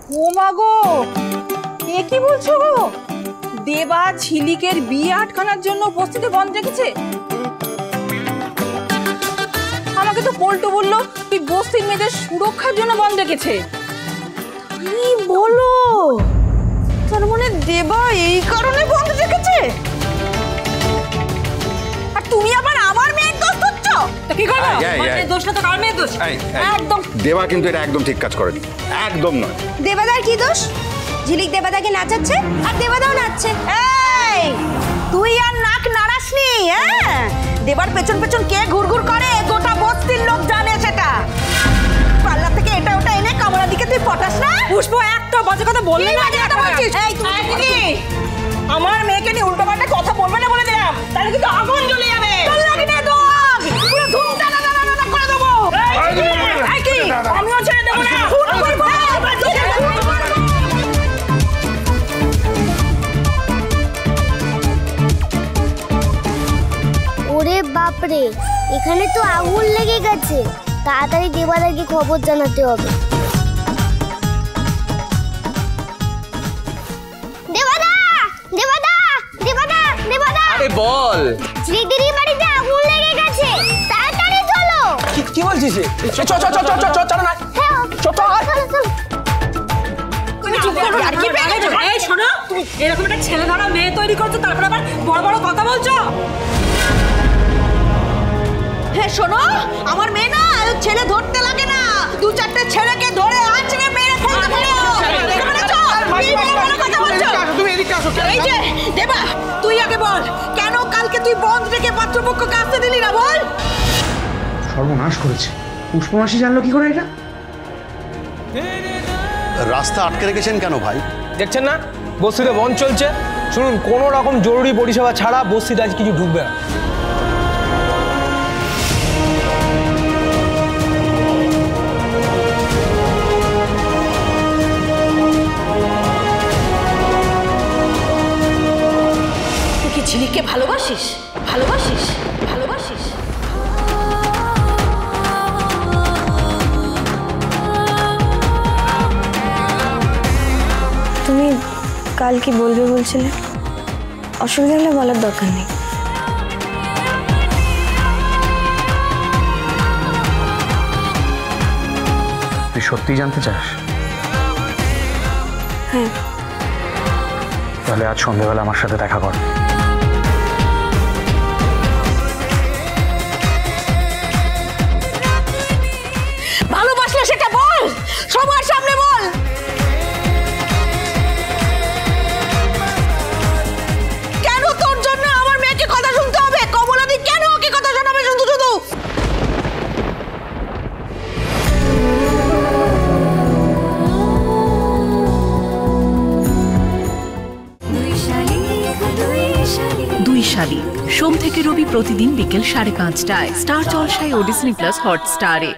ও মা গো, এ কি বলছো গো? দেবা ঝিলিকের বিয়ে আটকানোর জন্য উপস্থিতি বন্ধ রেখেছে? আমাকে তো পল্টু বললো তুই বস্তির মেয়েদের সুরক্ষার জন্য বন্ধ রেখেছে। কি বলো? তার মানে দেবা এই কারণে বন্ধ রেখেছে? আর তুমি আবার আমার মেয়ের দোষ ধরছো? তো কি করবো? মেয়ের দোষটা তো কার মেয়ের দোষ? একদম দেবা কিন্তু এটা একদম ঠিক কাজ করেনি, একদম নয়। দেবাদার কি দোষ? ঝিলিক দেবাদাকে নাচাচ্ছে আর দেবাদাও নাচছে। এই তুই আর নাক নাড়াসনি? হ্যাঁ, দেবার পেছন পেছন কে ঘুরঘুর করে গোটা বস্তির লোক জানে সেটা। পাল্লা থেকে এটা ওটা এনে কামড়ার দিকে তুই পটাস না? পুষ্প একটা বাজে কথা বললি না। এই তুমি আমার মেয়েকে নিয়ে উল্টোপাল্টা কথা বলবে না বলে দিলাম, তাহলে কিন্তু আগুন জ্বলে যাবে। পুরো ধুমটা না করে দেবো। এই কি আমিও ছেড়ে দেবো না। ওরে বাপরে, এখানে তো আগুন লেগে গেছে। তাড়াতাড়ি দেবাদাকে খবর জানাতে হবে। দেবাদা, দেবাদা, দেবাদা, দেবাদা। আরে বল। ঝিলিকদিদির বাড়িতে আগুন লেগে গেছে, তাড়াতাড়ি চলো। কি বলছিস? চল না। এই শোনো, এরকম একটা ছেলে ধরা মেয়ে তৈরি করছো, তারপর আবার বড় বড় কথা বলছো। হ্যাঁ শোনো, আমার মেয়ে না ছেলে ধরতে লাগে না, দু চারটে ছেলেকে ধরে আছড়ে মেরে ফেলতে পারে। এই যে দেবা, তুই আগে বল, কেন কালকে তুই বন্ধ রেখে পাত্রপক্ষকে আসতে দিলি না? বল। সর্বনাশ করেছে। পুষ্পমাসি জানলো কি করে এটা? রাস্তা আটকে রেখেছেন কেন ভাই? দেখছেন না বস্তিতে বন্ধ চলছে। শুনুন, কোনো রকম জরুরি পরিষেবা ছাড়া বস্তিতে আজ কিছু ঢুকবে না। তুই কি ঝিলিককে ভালোবাসিস? ভালোবাসিস? ভালোবাসিস? তুমি কাল কি বলবে বলছিলে? অসুবিধা হলে বলার দরকার নেই। তুই সত্যিই জানতে চাস? হ্যাঁ। তাহলে আজ সন্ধ্যেবেলা আমার সাথে দেখা কর। ভালোবাসলে সেটা বল, সবার সামনে বল। কেন তোর জন্য আমার মেয়েকে কথা শুনতে হবে? কমলাদি কেন ওকে কথা শোনাবে শুধু শুধু? দুই শালিক, সোম থেকে রবি প্রতিদিন বিকেল 5:30টায় স্টার জলসায় ও ডিজনি প্লাস হটস্টারে।